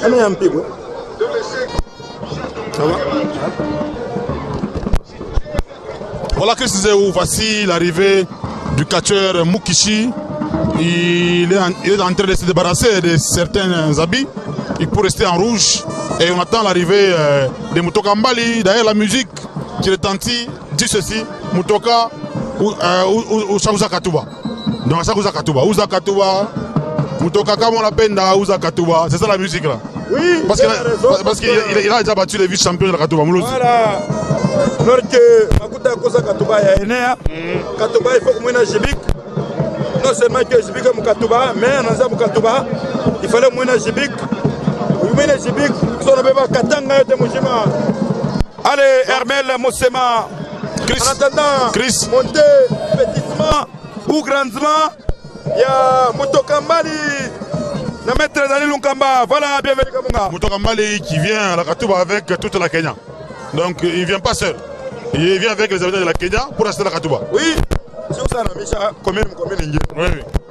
Voilà que c'est où voici l'arrivée du catcheur Mukishi. Il est en train de se débarrasser de certains habits. Il peut rester en rouge. Et on attend l'arrivée de Mutoka Mbali. D'ailleurs, la musique qui retentit dit ceci: Mutoka ou Shaouza Katuba. Donc, Shaouza Katuba. Ouza Katuba. Mutoka Kamonapenda, Ouza Katuba. C'est ça la musique là. Oui, parce qu'il a déjà battu les vice-champions de la Katuba. Voilà. Alors que Makuta Kosa Katuba ya Enea, Katuba il faut que moi Jibik. Non seulement que Jibik est Katuba, mais dans Katuba, il fallait moi Jibik. Oui, Jibik, son bébé Katanga de Mujima. Allez, Hermel Mosema. En attendant, Chris. monter petitement ou grandement, il y a Mutoka Mbali. Le maître Dani Lunkamba, voilà, bienvenue Kabunga. Mutoka Mbali qui vient à la Katuba avec toute la Kenya. Donc il ne vient pas seul. Il vient avec les habitants de la Kenya pour acheter la Katuba. Oui, c'est ça, combien oui.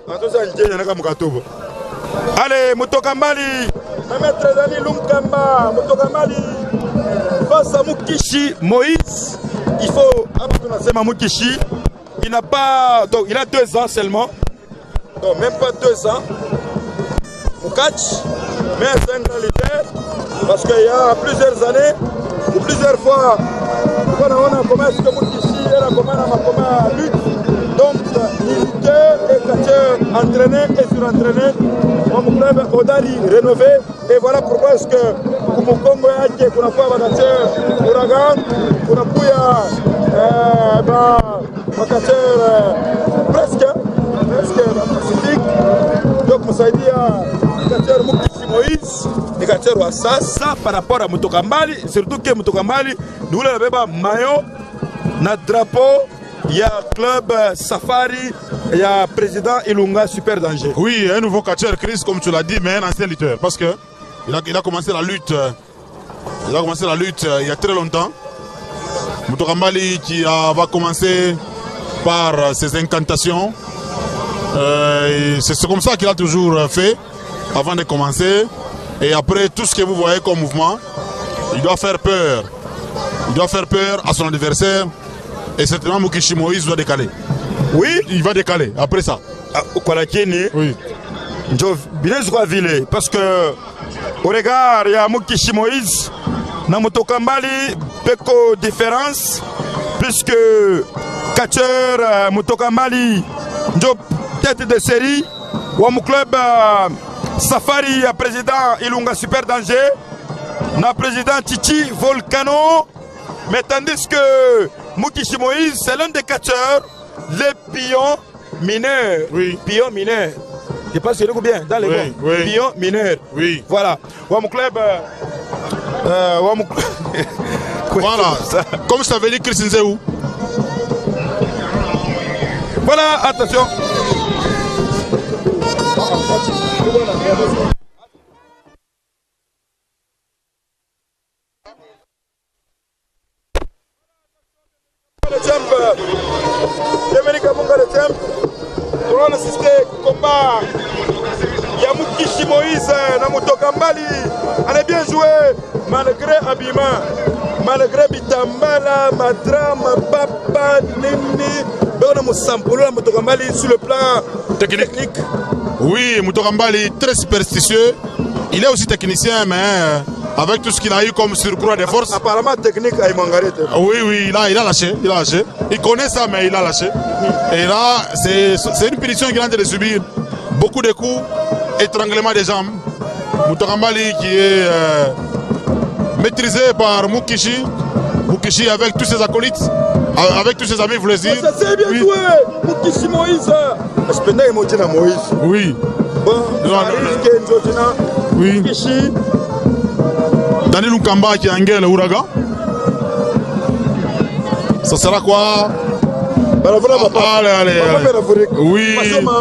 Allez, Mutoka Mbali, le maître Dani Lunkamba, Mutoka Mbali, face à Mukishi Moïse, il faut, avant Mukishi, il n'a pas, donc il a 2 ans seulement, donc même pas 2 ans. Moukach, mais c'est un grand leader parce qu'il y a plusieurs années ou plusieurs fois, on a commencé comme Mukishi, on a lutte. Donc, militaire et catcheur entraîné et surentraîné, mon club Odari rénové. Et voilà pourquoi est-ce que Kumukongo yake kuna kwa catcheur Ouragan, kuna kuya catcheur presque Pacifique. Donc, Moussaïdia, catcheur Mukishi Moïse, et catcheur Wassas. Ça par rapport à Mutoka Mbali, surtout que Mutoka Mbali, nous l'avons maillot, notre drapeau. Il y a club Safari, il y a président Ilunga Super Danger. Oui, un nouveau catcheur Chris, comme tu l'as dit, mais un ancien lutteur. Parce que il a commencé la lutte. Il a commencé la lutte il y a très longtemps. Mutoka Mbali qui va commencer par ses incantations. C'est comme ça qu'il a toujours fait avant de commencer. Et après tout ce que vous voyez comme mouvement, il doit faire peur. Il doit faire peur à son adversaire. Et certainement Mukishi Moïse doit décaler. Oui, il va décaler après ça. Oui. Parce que au regard, il y a Mukishi Moïse, Namutoka Mbali, Peko différence, puisque catcheur Mutoka Mbali, tête de série, ou mon club Safari, président Ilunga Super Danger, na président Titi Volcano, mais tandis que Mukishi Moïse, c'est l'un des catcheurs, les pions mineurs. Oui. Pions mineurs. Je pense que c'est bien, dans les bons. Oui. Pions mineurs. Oui. Voilà. Mon club. Voilà. Comme je t'avais dit, Chris Nzéou. Voilà, attention. On assiste combat. Il y a Mukishi Moïse, Namutoka Mbali. On est bien joué, malgré habillement, malgré Bitambala, Madrama, Papa, Nini. On a Mutoka Mbali sur le plan technique. Oui, Mutoka Mbali très superstitieux. Il est aussi technicien, mais avec tout ce qu'il a eu comme surcroît de force. Apparemment technique à Imangarete. Oui, il a lâché, Il connaît ça, mais il a lâché. Et là, c'est une punition qu'il est en train de subir. Beaucoup de coups, étranglement des jambes. Mutoka Mbali qui est maîtrisé par Mukishi. Mukishi avec tous ses acolytes, avec tous ses amis, vous le dites. C'est bien joué, Mukishi Moïse. Je Moïse. Oui. Bon, oui. Mukishi. Dani Lunkamba qui engage Ouragan. Ça sera quoi? Allez. Oui.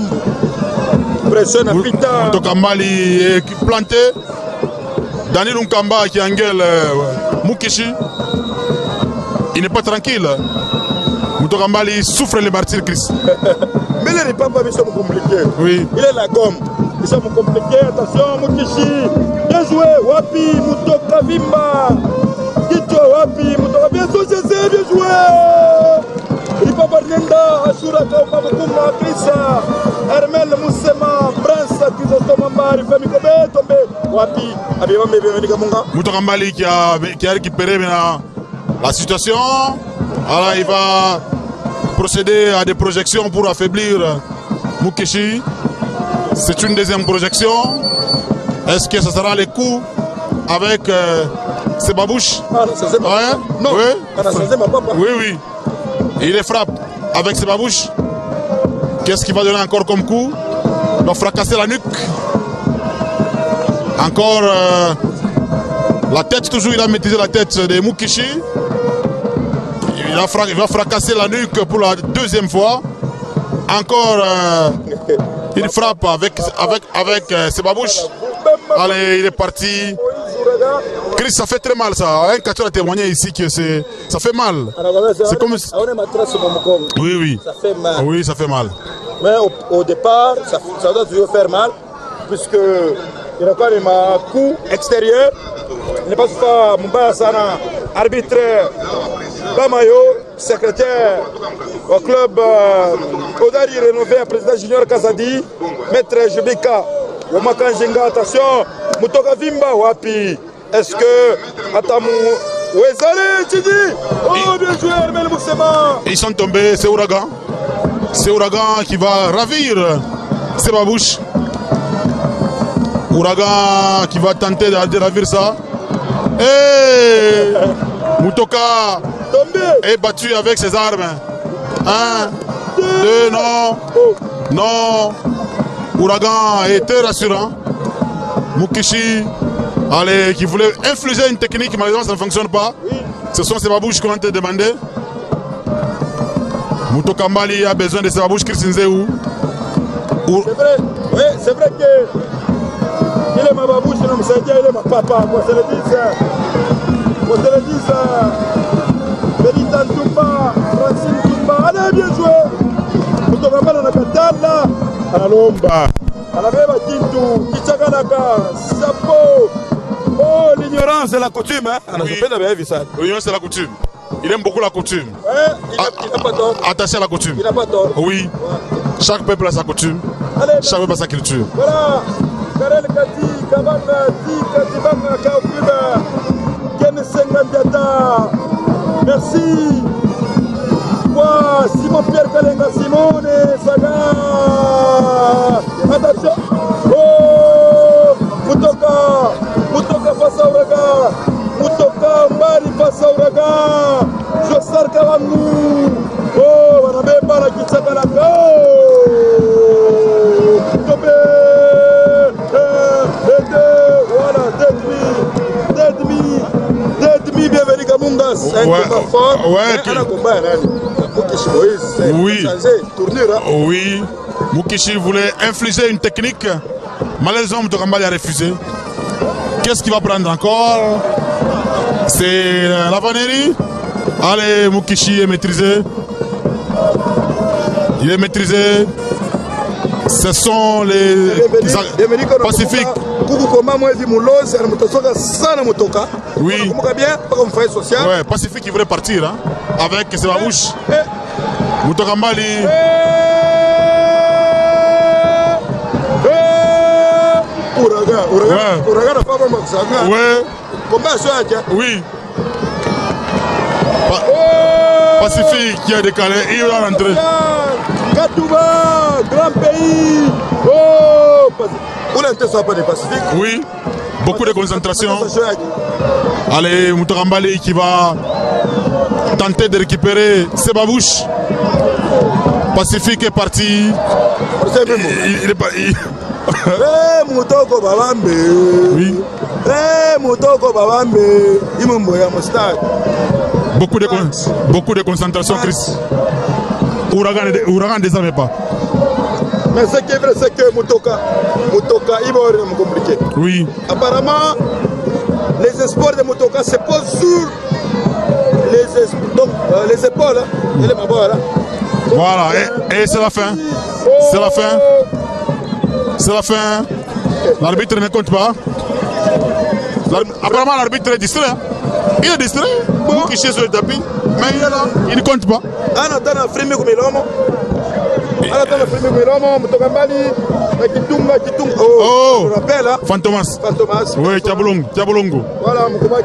Mutoka Mbali est planté. Dani Lunkamba qui engage Mukishi. Il n'est pas tranquille. Mutoka Mbali souffre le martyr Christ. Mais les papas ils sont compliqués. Oui. Il est la gomme. Ils sont compliqués. Attention, Mukishi. Bien joué. wapi Mutoka Vimba Kichwa wapi Mutoka bien joué, bien joué. Ripapa Nenda Ashura Kaupa Mukunga Krisa Hermel Moussema Prince Kizotoma Mbari Femi Kobe Tombe wapi Abeba Mbebe Munga Mutoka Mbali qui a récupéré maintenant la situation. Alors il va procéder à des projections pour affaiblir Mukishi. C'est une deuxième projection. Est-ce que ce sera les coups avec Sebabouche? Ouais. Non. Oui, oui. Il les frappe avec Sebabouche. Qu'est-ce qu'il va donner encore comme coup? Il va fracasser la nuque. Encore la tête, toujours il a maîtrisé la tête de Mukishi. Il va fracasser la nuque pour la deuxième fois. Encore il frappe avec Sebabouche. Allez, il est parti. Chris, ça fait très mal ça. Un catcheur a témoigné ici que ça fait mal. C'est comme... Oui, oui. Ça fait mal. Oui, ça fait mal. Mais au départ, ça doit toujours faire mal. Puisque il y a quand même un coup extérieur. Il n'est pas souvent Mouba Sana, arbitre Bamayo, secrétaire au club Odari rénové, président Junior Kazadi, maître Jubika, Wamakan Jenga, attention, Mutoka Vimba, Wapi. Est-ce que Atamu Ouezale, Tidi, oh bien joué, Hermel Moussema. Ils sont tombés, c'est Ouragan. C'est Ouragan qui va ravir Sebabouche. Ouragan qui va tenter de ravir ça. Et Mutoka est battu avec ses armes. 1, 2, non. Non. Ouragan était rassurant. Mukishi, allez, qui voulait infliger une technique, malheureusement ça ne fonctionne pas. Ce sont Sebabouche qu'on a demandé. Mutoka Mbali a besoin de Sebabouche Krisinzeu. C'est vrai, oui, c'est vrai que il est ma babouche, il est ma papa, moi je le dis ça. Moi je le dis ça. Benita Ntumba, Francine Ntumba, allez bien joué. Mutoka Mbali na katala, analomba. Anabeba Kintu, Kichakanaka, Sapo. Oh, l'ignorance c'est la coutume, hein. L'ignorance c'est la coutume. Il aime beaucoup la coutume. Ouais, il n'a pas tort. Attaché à la coutume. Il n'a pas tort. Oui. Ouais. Chaque peuple a sa coutume. Allez, chaque peuple a sa culture. Voilà. Karel Kati, Kabanga, Katibanga, Kaukuba, Kenesenga Diata. Merci. Quoi, Simon Pierre Kalenga, Simone, Saga. Attention. Oh, Mutoka face à Ouragan. Mutoka Mbali face à Ouragan. Josar Kawangu. Oh, on a même pas la Kichakanaka. Tobé. Voilà, demi, bienvenue Kamungas. C'est un combat fort. Un combat, Mukishi Moïse. Oui. Tournure, hein. Oui. Mukishi voulait infliger une technique. Malheureusement, Mutoka Mbali a refusé. Qu'est-ce qu'il va prendre encore? C'est la vannerie. Allez, Mukishi est maîtrisé. Il est maîtrisé. Ce sont les Pacifiques. Oui. Ouais, Pacifique qui voulait partir hein, avec Sebabouche. Mutoka Mbali. Oui. Pacifique qui a décalé. Il va rentrer. Katouba, grand pays. Oh, où l'intérêt pas des Pacifiques? Oui, beaucoup de concentration. Allez, Mutoka Mbali qui va tenter de récupérer Sebabouche. Pacifique est parti. Il est parti. Mutoko Babambe. Oui. Mutoko Babambe. Imumboya Mostad. Beaucoup de concentration, Chris. Ouragan ne désarme pas. Mais ce qui est vrai, c'est que Mutoka, il va être compliqué. Oui. Apparemment, les espoirs de Mutoka se posent sur les épaules. Et les mabots, là. Voilà, et c'est la fin. C'est la fin. C'est la fin. L'arbitre ne compte pas. Apparemment, l'arbitre est distrait. Hein. Il est distrait. Moukichi est sur le tapis. Mais il est là. Il ne compte pas. Oh, Fantomas. Oui, Tiabolongo. Voilà,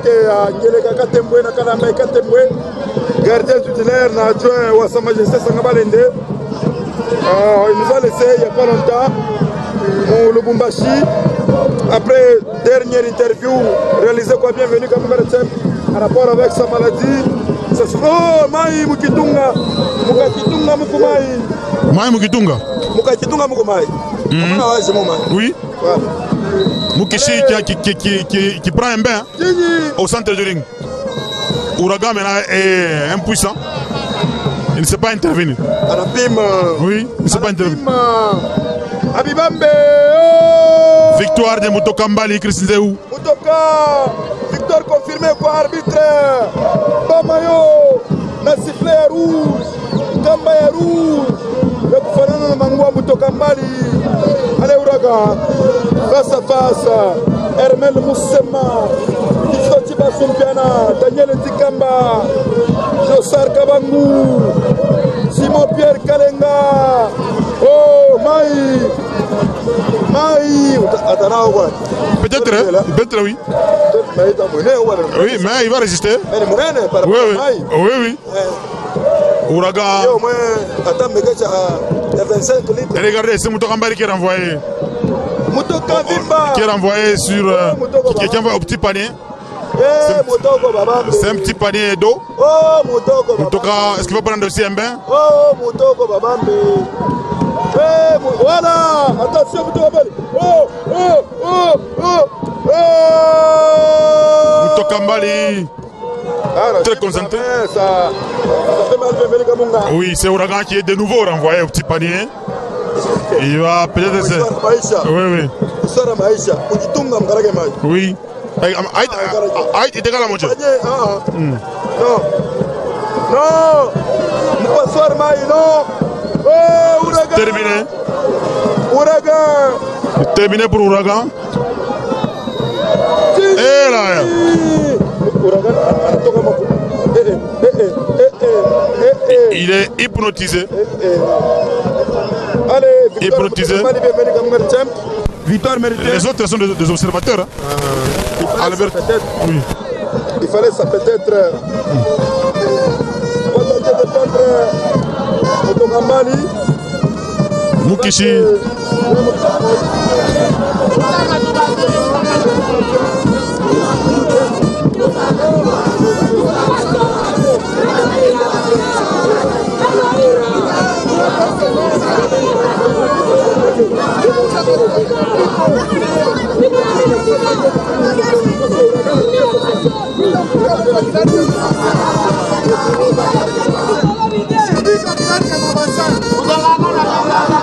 gardien titulaire, Sa Majesté Sangabalende. Il nous a laissé il n'y a pas longtemps. Mon Lubumbashi. Après dernière interview réalisée quoi, bienvenue comme en rapport avec sa maladie. Ça se oh Mai Mukitunga Mukakitunga Mukumai. Mai Mukitunga. Mukakitunga Mukumai. Oui. Voilà. Moukichi qui prend un bain au centre du ring. Ouragan maintenant est impuissant. Il ne sait pas intervenir. Oui, il ne sait pas intervenir. Abibambe. Victoire de Mutoka Mbali, Christine Zéou. Mutoka, victoire confirmée par arbitre. Bamayo, na sifflet à rouge. Kamba ya rouge. Le gouvernement Mangwa Mutoka Mbali. Allez Ouragan, face à face. Hermel Moussema, Kifoti Basumpiana, Daniel Tikamba, Josar Kabangou, Simon Pierre Kalenga. Oh, Mai. Peut-être oui. Oui, mais il va résister. Oui. Ouragan. Regardez, c'est Mutoka Mbali qui est renvoyé. Qui est renvoyé sur. Qui envoie au petit panier. C'est un petit panier d'eau. Mutoka, est-ce qu'il va prendre aussi un bain? Oh, Mutoko Babambe. Voilà, attention Mutoka Mbali. Mutoka Mbali. Très concentré. Ça fait mal de Kamunga. Oui, c'est Ouragan qui est de nouveau renvoyé au petit panier. Il va peut-être essayer. Oui. Oui. Aïe, il est la moitié. Non. Terminé. Ouragan. Terminé pour Ouragan. Et là. Il est hypnotisé. Allez, hypnotisé. Victoire méritée. Les autres sont des observateurs. Hein. Oui. Il fallait ça peut-être. Moukichi.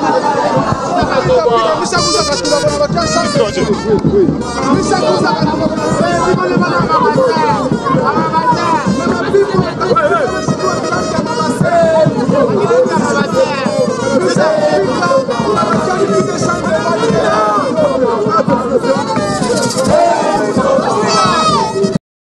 Misa